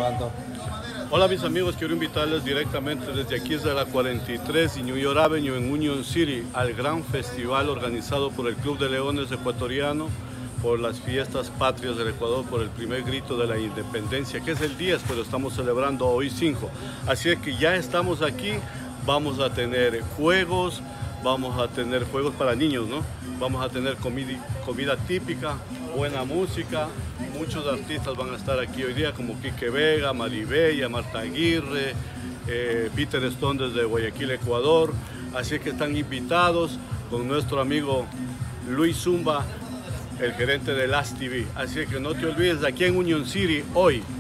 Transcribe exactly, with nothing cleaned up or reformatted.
grabando. Hola mis amigos, quiero invitarles directamente desde aquí, desde la cuarenta y tres y New York Avenue en Union City, al gran festival organizado por el Club de Leones Ecuatoriano por las fiestas patrias del Ecuador, por el primer grito de la independencia, que es el diez, pero estamos celebrando hoy cinco. Así es que ya estamos aquí, vamos a tener juegos, vamos a tener juegos para niños, ¿no? Vamos a tener comida, comida típica, buena música, muchos artistas van a estar aquí hoy día como Quique Vega, Maribella, Marta Aguirre, eh, Peter Stone desde Guayaquil, Ecuador. Así que están invitados con nuestro amigo Luis Zumba, el gerente de Last T V. Así que no te olvides, aquí en Union City hoy.